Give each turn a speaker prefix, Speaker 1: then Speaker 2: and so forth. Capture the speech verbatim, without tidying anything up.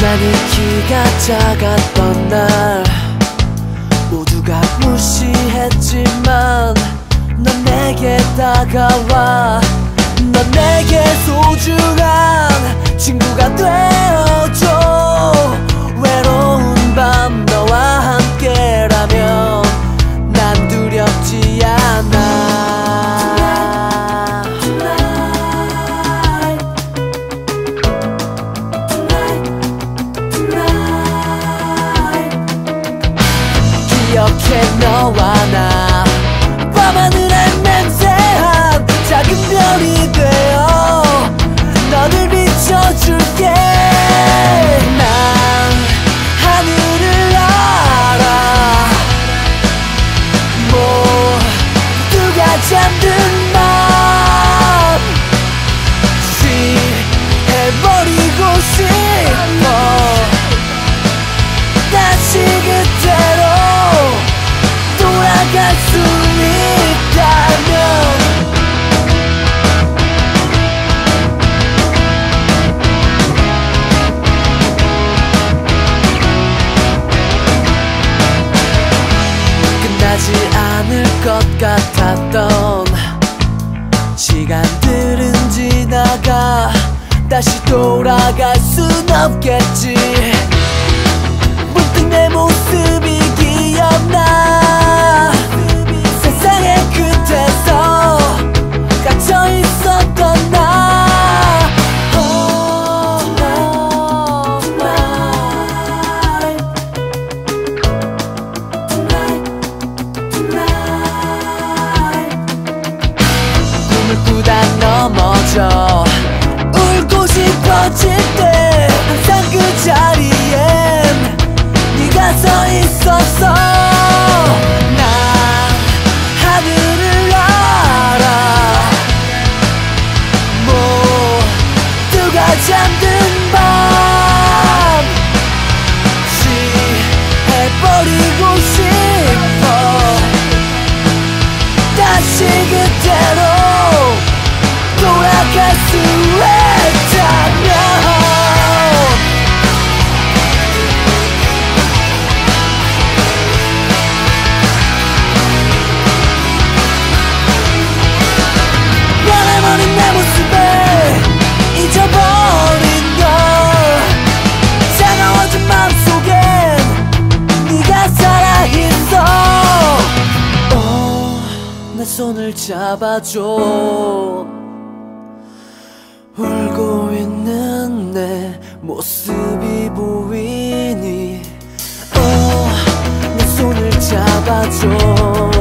Speaker 1: 유난히 키가 작았던 날 모두가 무시했지만 넌 내게 다가와. 넌 내게 소중한 친구가 되어줘. 외로운 밤 너와 함께라면 난 두렵지 않아. 기억해 너와 나 밤하늘에 맹세한 작은 별이 되어 너를 비춰줄게. 난 하늘을 알아. 모두가 잠든 맘 취해버리고 싶어. 다시 그대로 돌아갈 수 있다면. 끝나지 않을 것 같았던 시간들은 지나가 다시 돌아갈 순 없겠지. 문득 내 모습이 기억나. 세상의 끝에서 갇혀 있었던 나. 꿈을 꾸다 넘어져 울고 싶어질 때 항상 그 자리엔 네가 서 있었어. 난 하늘을 알아. 모두가 잠든 밤 취해버리고 싶어. 다시 그대로 돌아갈 수 있다면. 변해버린 내 모습에 잊어버린 걸. 차가워진 마음속엔 네가 살아있어. 오, 내 손을 잡아줘. 울고 있는 내 모습이 보이니. 오, 내 손을 잡아줘.